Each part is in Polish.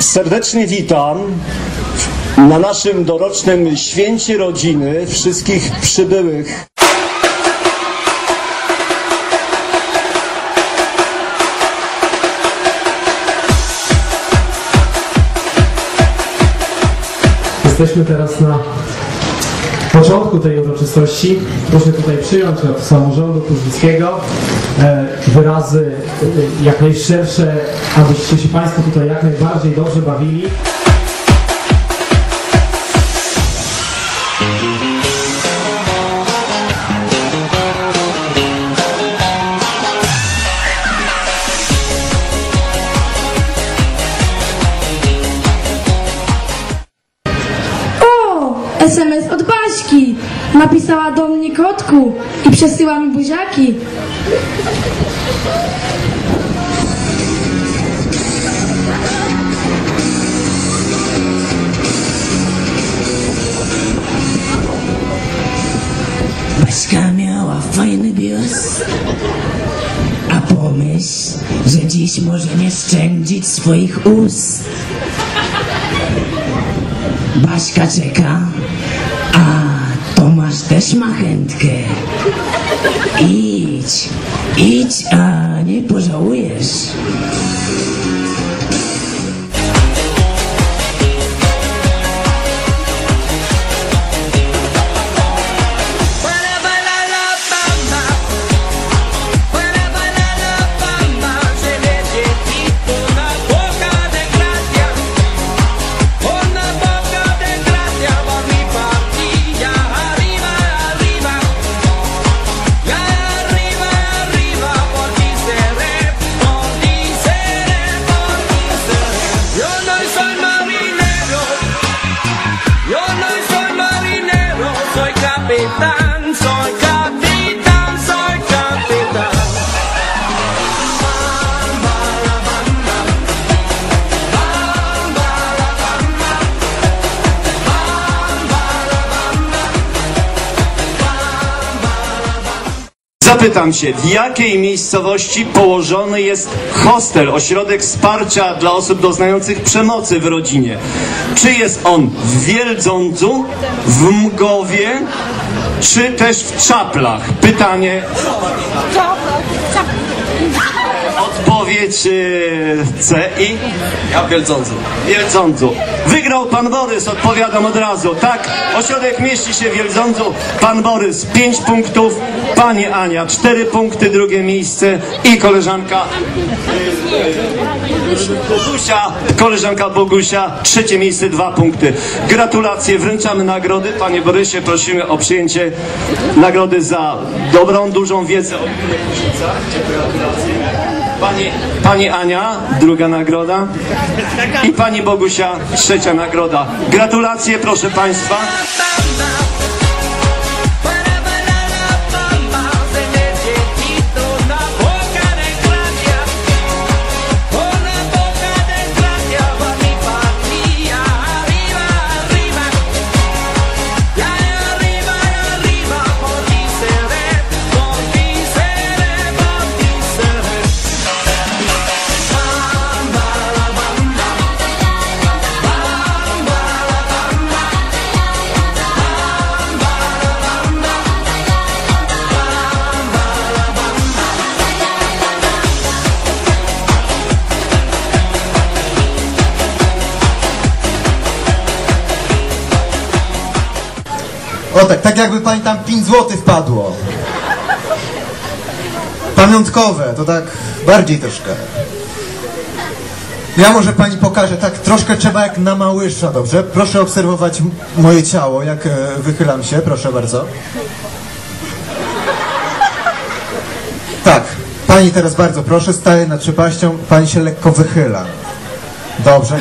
Serdecznie witam na naszym dorocznym święcie rodziny wszystkich przybyłych. Jesteśmy teraz na początku tej uroczystości. Proszę tutaj przyjąć od samorządu Kurzwickiego wyrazy jak najszersze, abyście się Państwo tutaj jak najbardziej dobrze bawili. SMS od Baśki. Napisała do mnie kotku i przesyła mi buziaki. Baśka miała fajny biust, a pomyśl, że dziś może nie szczędzić swoich ust. Baśka czeka, a Tomasz też ma chętkę. Idź, a nie pożałujesz. Zapytam się, w jakiej miejscowości położony jest hostel, ośrodek wsparcia dla osób doznających przemocy w rodzinie? Czy jest on w Wiedządzu, w Mgowie, czy też w Czaplach? Pytanie... Odpowiedź C i... Ja w Wiedządzu. Wiedządzu. Wygrał pan Borys, odpowiadam od razu. Tak, ośrodek mieści się w Wiedządzu. Pan Borys 5 punktów, pani Ania 4 punkty, drugie miejsce i koleżanka Bogusia, trzecie miejsce 2 punkty. Gratulacje, wręczamy nagrody. Panie Borysie, prosimy o przyjęcie nagrody za dobrą, dużą wiedzę o różnicach. Gratulacje. Pani Ania, druga nagroda i pani Bogusia, trzecia nagroda. Gratulacje, proszę Państwa. O tak jakby pani tam 5 zł wpadło. Pamiątkowe, to tak bardziej troszkę. Ja może pani pokażę, tak troszkę trzeba jak na Małysza, dobrze? Proszę obserwować moje ciało, jak wychylam się, proszę bardzo. Tak, pani teraz bardzo proszę, staje nad przepaścią, pani się lekko wychyla. Dobrze.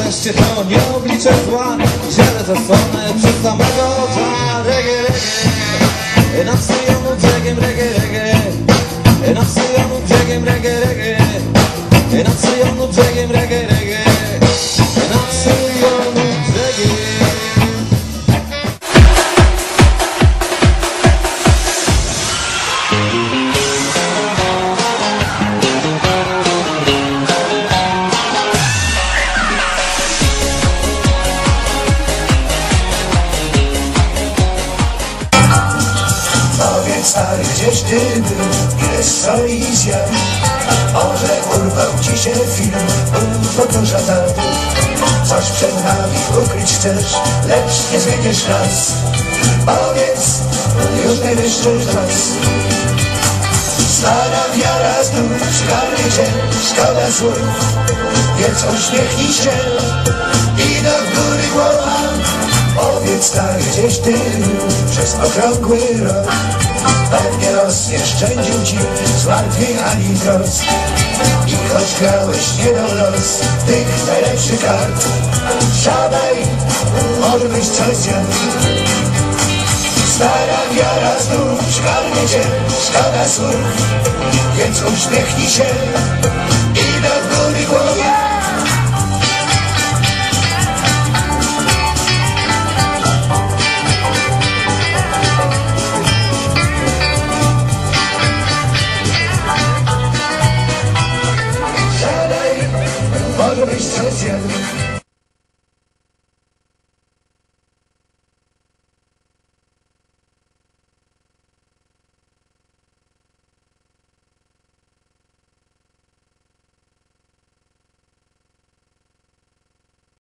Nareszcie to nie oblicze zła, ziele zasłonę przez samego ocza. Reggae, reggae, nad Syjonu brzegiem reggae, reggae, nad Syjonu brzegiem reggae, reggae, nad Syjonu brzegiem reggae, reggae, nad Syjonu brzegiem. Stary, gdzieś ty był, ile stoi zjadł. Może urwał ci się film, fotorza tatu. Coś przed nami ukryć chcesz, lecz nie zmienisz nas. Powiedz, już najwyższy czas. Stara wiara znów przygarnie cię, szkoda słów. Więc uśmiechnij się i do góry głowa. Powiedz, stary, gdzieś ty był przez okrągły rok. Pewnie los nie szczędził ci zmartwień ani trosk. I choć grałeś nie do los tych najlepszych kart, siadaj, może być coś zjadł. Stara wiara znów przygarnie cię, szkoda słów. Więc uśmiechnij się i do góry głowa. Może byś coś zjadł.